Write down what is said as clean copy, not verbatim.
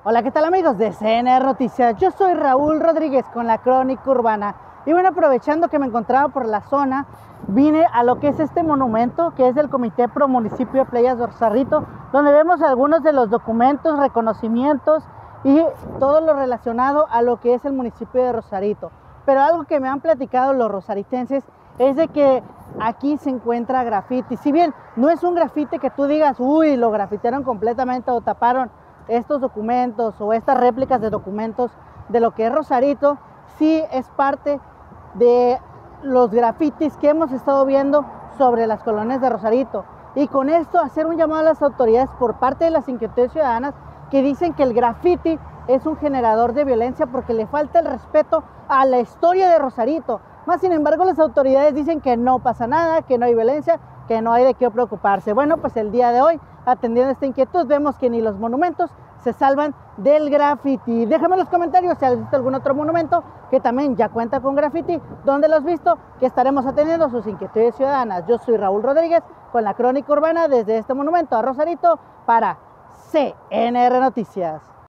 Hola, ¿qué tal amigos de CNR Noticias? Yo soy Raúl Rodríguez con la Crónica Urbana. Y bueno, aprovechando que me encontraba por la zona, vine a lo que es este monumento, que es del Comité Pro Municipio de Playas de Rosarito, donde vemos algunos de los documentos, reconocimientos y todo lo relacionado a lo que es el municipio de Rosarito. Pero algo que me han platicado los rosaritenses es de que aquí se encuentra grafiti. Si bien no es un grafiti que tú digas, uy, lo grafitearon completamente o taparon estos documentos o estas réplicas de documentos de lo que es Rosarito, sí es parte de los grafitis que hemos estado viendo sobre las colonias de Rosarito. Y con esto hacer un llamado a las autoridades por parte de las inquietudes ciudadanas que dicen que el grafiti es un generador de violencia porque le falta el respeto a la historia de Rosarito. Más sin embargo, las autoridades dicen que no pasa nada, que no hay violencia, que no hay de qué preocuparse. Bueno, pues el día de hoy, atendiendo esta inquietud, vemos que ni los monumentos se salvan del graffiti. Déjame en los comentarios si has visto algún otro monumento que también ya cuenta con graffiti, dónde lo has visto, que estaremos atendiendo sus inquietudes ciudadanas. Yo soy Raúl Rodríguez con la Crónica Urbana desde este monumento a Rosarito para CNR Noticias.